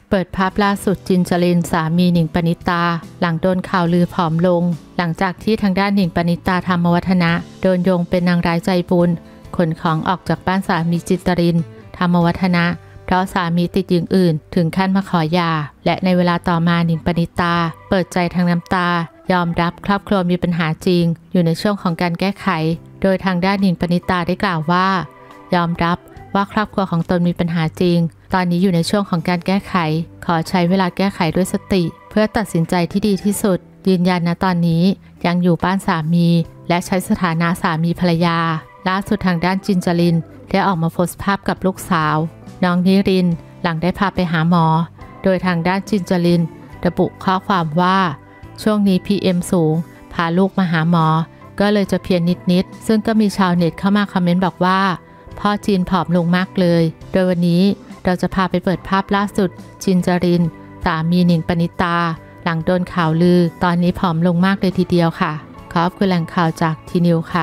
เปิดภาพล่าสุดจินจรินสามีหนิงปณิตาหลังโดนข่าวลือผอมลงหลังจากที่ทางด้านหนิงปณิตาธรรมวัฒนะโดนโยงเป็นนางร้ายใจบุญขนของออกจากบ้านสามีจินจรินธรรมวัฒนะเพราะสามีติดหญิงอื่นถึงขั้นมาขอหย่าและในเวลาต่อมาหนิงปณิตาเปิดใจทางน้ำตายอมรับครอบครัวมีปัญหาจริงอยู่ในช่วงของการแก้ไขโดยทางด้านหนิงปณิตาได้กล่าวว่ายอมรับว่าครอบครัวของตนมีปัญหาจริงตอนนี้อยู่ในช่วงของการแก้ไขขอใช้เวลาแก้ไขด้วยสติเพื่อตัดสินใจที่ดีที่สุดยืนยันนะตอนนี้ยังอยู่บ้านสามีและใช้สถานะสามีภรรยาล่าสุดทางด้านจินจรินได้ออกมาโพสต์ภาพกับลูกสาวน้องนิรินหลังได้พาไปหาหมอโดยทางด้านจินจรินระบุข้อความว่าช่วงนี้ PM สูงพาลูกมาหาหมอก็เลยจะเพียนนิดซึ่งก็มีชาวเน็ตเข้ามาคอมเมนต์บอกว่าพ่อจีนผอมลงมากเลยโดยวันนี้เราจะพาไปเปิดภาพล่าสุดจินจรินสามีหนิงปณิตาหลังโดนข่าวลือตอนนี้ผอมลงมากเลยทีเดียวค่ะขอบคุณแหล่งข่าวจากทีนิวค่ะ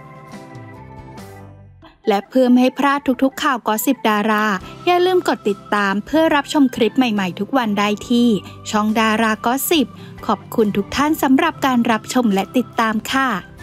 และเพื่อไม่ให้พลาดทุกๆข่าวกอสซิปดาราอย่าลืมกดติดตามเพื่อรับชมคลิปใหม่ๆทุกวันได้ที่ช่องดารากอสซิปขอบคุณทุกท่านสำหรับการรับชมและติดตามค่ะ